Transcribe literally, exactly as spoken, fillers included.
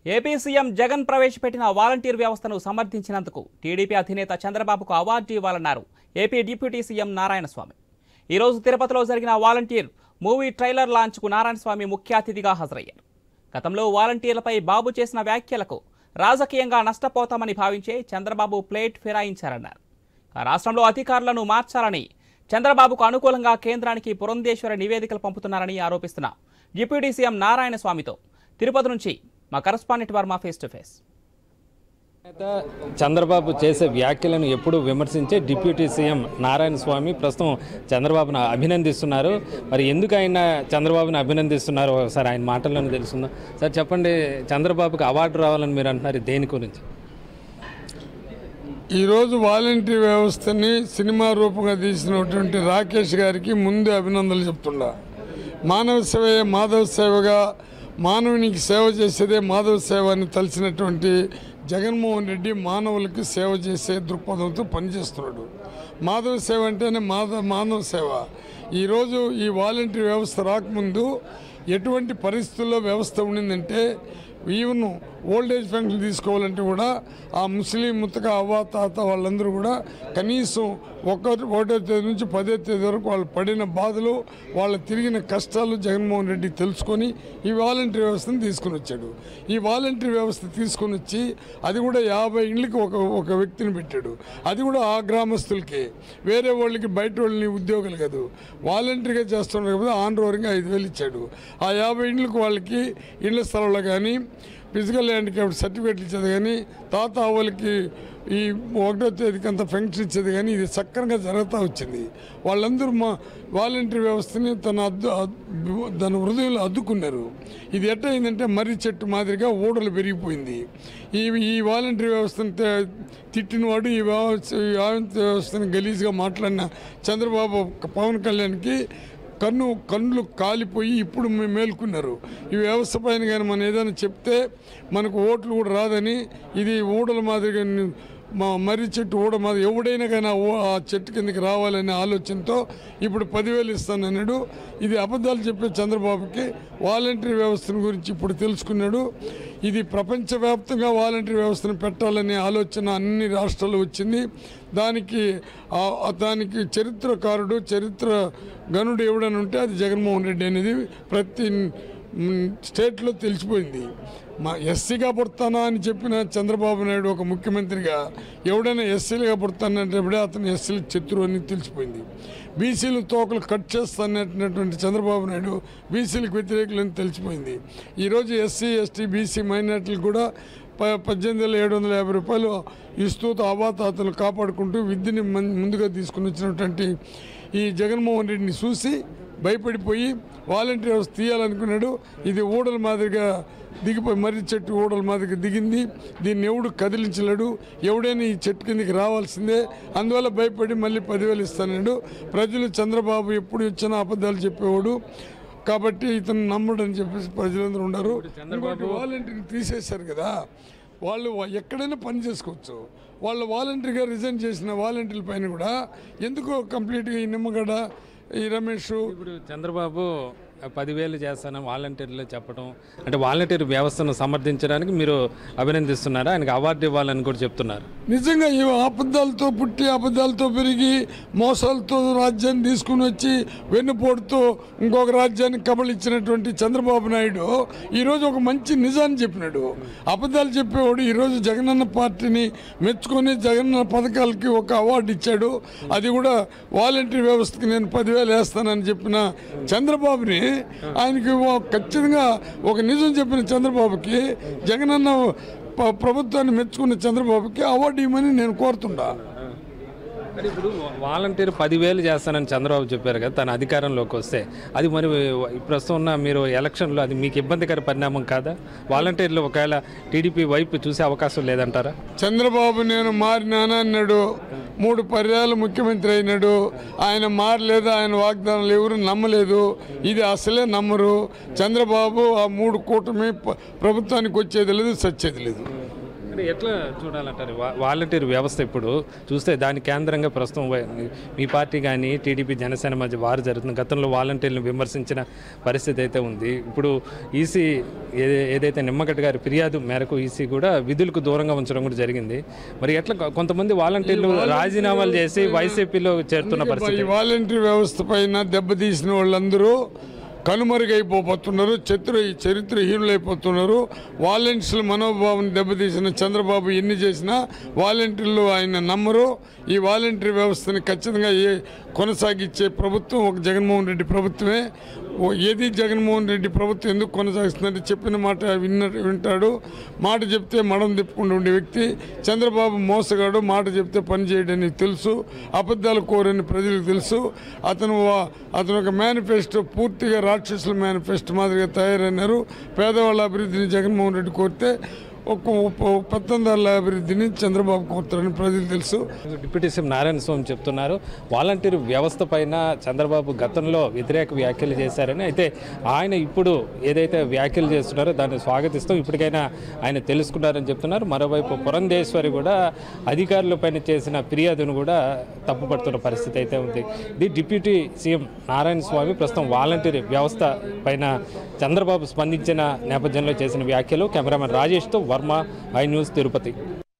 AP CM Jagan ప్రవేశపెట్టిన volunteer వ్యవస్థను సమర్థించినందుకు TDP అధినేత చంద్రబాబుకు అవార్డు ఇవ్వాలన్నారు ఏపీ డిప్యూటీ సీఎం నారాయణస్వామి. ఈ రోజు తిరుపతిలో జరిగిన వాలంటీర్ మూవీ ట్రైలర్ లాంచ్కు నారాయణస్వామి ముఖ్య అతిథిగా హాజరయ్యారు. గతంలో వాలంటీర్లపై బాబు చేసిన వ్యాఖ్యలకు రాజకీయంగా నష్టపోతామని భావించే చంద్రబాబు ప్లేట్ ఫిరాయించారన్నారు. రాష్ట్రంలో అధికారులను మార్చాలని చంద్రబాబుకు అనుకూలంగా కేంద్రానికి పురంధేశ్వర నివేదికలు పంపుతున్నారని ఆరోపిస్తున్న డిప్యూటీ సీఎం నారాయణస్వామితో తిరుపతి నుంచి మా correspondent Varma face to face. Chandrababu చేసే వ్యాఖ్యలను ఎప్పుడు విమర్శించే డిప్యూటీ సీఎం నారాయణస్వామి ప్రస్తుతం చంద్రబాబును అభినందిస్తున్నారు. మరి ఎందుకు ఆయన చంద్రబాబును అభినందిస్తున్నారు ఒకసారి ఆయన మాటల్లోనే తెలుస్తుందా? సార్ చెప్పండి, చంద్రబాబుకి అవార్డు రావాలని మీరు అంటున్నారు, దేని గురించి? ఈరోజు వాలంటీర్ వ్యవస్థని సినిమా రూపంగా తీసినటువంటి రాకేష్ గారికి ముందు అభినందనలు చెప్తున్నా. మానవ సేవ మాధవ సేవగా మానవునికి సేవ చేసేదే మాధవ సేవ అని తలిసినటువంటి జగన్మోహన్ రెడ్డి మానవులకు సేవ చేసే దృక్పథంతో పనిచేస్తున్నాడు. మాధవ సేవ అంటేనే మాధవ మానవ సేవ. ఈరోజు ఈ వాలంటీర్ వ్యవస్థ రాకముందు ఎటువంటి పరిస్థితుల్లో వ్యవస్థ ఉండిందంటే ఈవెన్ ఓల్డేజ్ పెన్షన్ తీసుకోవాలంటే కూడా ఆ ముస్లిం ముత్తక అవ్వ తాత వాళ్ళందరూ కూడా కనీసం ఒక ఒకటో తేదీ నుంచి పదో తేదీ వరకు వాళ్ళు పడిన బాధలు, వాళ్ళు తిరిగిన కష్టాలు జగన్మోహన్ రెడ్డి తెలుసుకొని ఈ వాలంటీర్ వ్యవస్థను తీసుకుని వచ్చాడు. ఈ వాలంటీర్ వ్యవస్థ తీసుకొని వచ్చి అది కూడా యాభై ఇండ్లకి ఒక ఒక వ్యక్తిని పెట్టాడు. అది కూడా ఆ గ్రామస్తులకి, వేరే వాళ్ళకి బయట వాళ్ళని ఉద్యోగులు కాదు, వాలంటీర్గా చేస్తున్నారు కదా ఆన్ రోరింగ్ ఐదు వేలు ఇచ్చాడు. ఆ యాభై ఇండ్లకు వాళ్ళకి ఇళ్ల స్థలంలో కానీ ఫిజికల్ హ్యాండిక్యాప్డ్ సర్టిఫికేట్లు ఇచ్చేది కానీ తాత వాళ్ళకి ఈ ఒకటో తేదీకి అంత పెన్షన్ ఇచ్చేది కానీ ఇది సక్రమంగా జరుగుతూ వచ్చింది. వాళ్ళందరూ మా వాలంటీర్ వ్యవస్థని తన అద్దు తన హృదయంలో అద్దుకున్నారు. ఇది ఎట్టయిందంటే మర్రి చెట్టు మాదిరిగా ఊడలు పెరిగిపోయింది. ఈ ఈ వాలంటీర్ వ్యవస్థను తిట్టినవాడు ఈ వ్యవస్థను గలీజ్గా మాట్లాడిన చంద్రబాబు పవన్ కళ్యాణ్కి కన్ను కన్నులు కాలిపోయి ఇప్పుడు మేము మేల్కొన్నారు. ఈ వ్యవస్థ పైన కానీ మనం ఏదైనా చెప్తే మనకు ఓట్లు కూడా రాదని, ఇది ఊడల మాదిరిగా మా మర్రి చెట్టు ఊడ మాదిరి ఎవడైనా కానీ ఆ చెట్టు కిందకి రావాలనే ఆలోచనతో ఇప్పుడు పదివేలు ఇస్తానన్నాడు. ఇది అబద్ధాలు చెప్పే చంద్రబాబుకి వాలంటీర్ వ్యవస్థను గురించి ఇప్పుడు తెలుసుకున్నాడు. ఇది ప్రపంచవ్యాప్తంగా వాలంటీర్ వ్యవస్థను పెట్టాలనే ఆలోచన అన్ని రాష్ట్రాల్లో వచ్చింది. దానికి దానికి చరిత్రకారుడు చరిత్ర గనుడు ఎవడని ఉంటే అది జగన్మోహన్ రెడ్డి అనేది ప్రతి స్టేట్లో తెలిసిపోయింది. మా ఎస్సీగా పుడతానా అని చెప్పిన చంద్రబాబు నాయుడు ఒక ముఖ్యమంత్రిగా ఎవడైనా ఎస్సీలుగా పుడతానంటే అతను ఎస్సీలకు శత్రువు అని తెలిసిపోయింది. బీసీలు తోకలు కట్ చేస్తానటువంటి చంద్రబాబు నాయుడు బీసీలకు వ్యతిరేకులని తెలిసిపోయింది. ఈరోజు ఎస్సీ ఎస్టీ బీసీ మైనార్టీలు కూడా ప పద్దెనిమిది వేల ఏడు వందల యాభై రూపాయలు ఇస్తూ అవాతాతలు కాపాడుకుంటూ విద్యని ముందుగా తీసుకుని వచ్చినటువంటి ఈ జగన్మోహన్ రెడ్డిని చూసి భయపడిపోయి వాలంటీర్ వ్యవస్థ తీయాలనుకున్నాడు. ఇది ఊడల మాదిరిగా దిగిపోయి మర్రి చెట్టు ఊడల మాదిరిగా దిగింది. దీన్ని ఎవడు కదిలించలేడు. ఎవడైనా ఈ చెట్టు కిందకి రావాల్సిందే. అందువల్ల భయపడి మళ్ళీ పదివేలు ఇస్తాడు. ప్రజలు చంద్రబాబు ఎప్పుడు ఇచ్చినా అబద్ధాలు చెప్పేవాడు కాబట్టి ఇతను నమ్మడని చెప్పేసి ప్రజలందరూ ఉన్నారు. వాలంటీర్ని తీసేశారు కదా, వాళ్ళు ఎక్కడైనా పని చేసుకోవచ్చు. వాళ్ళు వాలంటీర్గా రిజైన్ చేసిన వాలంటీర్ల పైన కూడా ఎందుకో కంప్లీట్గా ఈ నిమ్మగడ్డ ఈ రమేష్ ఇప్పుడు చంద్రబాబు పదివేలు చేస్తాను వాలంటీర్లు చెప్పడం అంటే వాలంటీర్ వ్యవస్థను సమర్థించడానికి మీరు అభినందిస్తున్నారా? ఆయనకు అవార్డు ఇవ్వాలని కూడా చెప్తున్నారు. నిజంగా ఈ అబద్ధాలతో పుట్టి అబద్ధాలతో పెరిగి మోసాలతో రాజ్యాన్ని తీసుకుని వచ్చి వెన్నుపోటుతో ఇంకొక రాజ్యాన్ని కబళించినటువంటి చంద్రబాబు నాయుడు ఈరోజు ఒక మంచి నిజాన్ని చెప్పినాడు. అబద్ధాలు చెప్పేవాడు ఈరోజు జగనన్న పార్టీని మెచ్చుకొని జగనన్న పథకాలకి ఒక అవార్డు ఇచ్చాడు. అది కూడా వాలంటీర్ వ్యవస్థకి నేను పదివేలు వేస్తానని చెప్పిన చంద్రబాబుని ఆయనకి ఖచ్చితంగా ఒక నిజం చెప్పిన చంద్రబాబుకి, జగనన్న ప్రభుత్వాన్ని మెచ్చుకున్న చంద్రబాబుకి అవార్డు ఇవ్వమని నేను కోరుతుంటా. ఇప్పుడు వాలంటీర్ పదివేలు చేస్తానని చంద్రబాబు చెప్పారు కదా తన అధికారంలోకి వస్తే, అది మరి ప్రస్తుతం ఉన్న మీరు ఎలక్షన్లో అది మీకు ఇబ్బందికర పరిణామం కాదా? వాలంటీర్లు ఒకవేళ టీడీపీ వైపు చూసే అవకాశం లేదంటారా? చంద్రబాబు నేను మారినానా అన్నాడు, మూడు పర్యాలు ముఖ్యమంత్రి అయినాడు. ఆయన మారలేదు, ఆయన వాగ్దానాలు ఎవరు నమ్మలేదు. ఇది అసలే నమ్మరు. చంద్రబాబు ఆ మూడు కూటమి ప్రభుత్వానికి వచ్చేది లేదు, సచ్చేది లేదు. అంటే ఎట్లా చూడాలంటారు వా- వాలంటీర్ వ్యవస్థ ఇప్పుడు చూస్తే దాని కేంద్రంగా ప్రస్తుతం వై- మీ పార్టీ కానీ టీడీపీ జనసేన మధ్య వారు జరుగుతుంది. గతంలో వాలంటీర్లను విమర్శించిన పరిస్థితి అయితే ఉంది. ఇప్పుడు ఈసీ ఏదే ఏదైతే నిమ్మగడ్డ గారి ఫిర్యాదు మేరకు ఈసీ కూడా విధులకు దూరంగా ఉంచడం కూడా జరిగింది. మరి ఎట్లా కొ- కొంతమంది వాలంటీర్లు రాజీనామాలు చేసి వైసీపీలో చేరుతున్న పరిస్థితి. ఈ వాలంటీర్ వ్యవస్థ పైన దెబ్బతీసిన వాళ్ళందరూ కనుమరుగైపోతున్నారు, చరిత్ర చరిత్రహీనులైపోతున్నారు. వాలంటీర్ల మనోభావం దెబ్బతీసిన చంద్రబాబు ఎన్ని చేసినా వాలంటీర్లు ఆయన నమ్మరు. ఈ వాలంటీర్ వ్యవస్థని ఖచ్చితంగా ఏ కొనసాగించే ప్రభుత్వం ఒక జగన్మోహన్ రెడ్డి ప్రభుత్వమే. ఓ- ఏది జగన్మోహన్ రెడ్డి ప్రభుత్వం ఎందుకు కొనసాగిస్తుందంటే చెప్పిన మాట విన్న వింటాడు, మాట చెప్తే మడం తిప్పుకుంటూ ఉండే వ్యక్తి. చంద్రబాబు మోసగాడు, మాట చెప్తే పని చేయడానికి తెలుసు, అబద్ధాలు కోరని ప్రజలకు తెలుసు. అతను వా- అతను ఒక మేనిఫెస్టో పూర్తిగా రాక్షసుల మేనిఫెస్టో మాదిరిగా తయారైనారు. పేదవాళ్ళ అభివృద్ధిని జగన్మోహన్ రెడ్డి కోరితే ఒక ఒక పెత్తందారుల అభివృద్ధిని చంద్రబాబు కోరుతారని ప్రజలు తెలుసు. డిప్యూటీ సీఎం నారాయణ స్వామి చెప్తున్నారు వాలంటీర్ వ్యవస్థ పైన చంద్రబాబు గతంలో వ్యతిరేక వ్యాఖ్యలు చేశారని. అయితే ఆయన ఇప్పుడు ఏదైతే వ్యాఖ్యలు చేస్తున్నారో దాన్ని స్వాగతిస్తూ ఇప్పటికైనా ఆయన తెలుసుకున్నారని చెప్తున్నారు. మరోవైపు పురంధేశ్వరి కూడా అధికారులపైన చేసిన ఫిర్యాదును కూడా తప్పుపడుతున్న పరిస్థితి అయితే ఉంది. ఇది డిప్యూటీ సీఎం నారాయణ స్వామి ప్రస్తుతం వాలంటీర్ వ్యవస్థ పైన చంద్రబాబు స్పందించిన నేపథ్యంలో చేసిన వ్యాఖ్యలు. కెమెరామెన్ రాజేష్తో వర్మ, ఐ న్యూస్, తిరుపతి.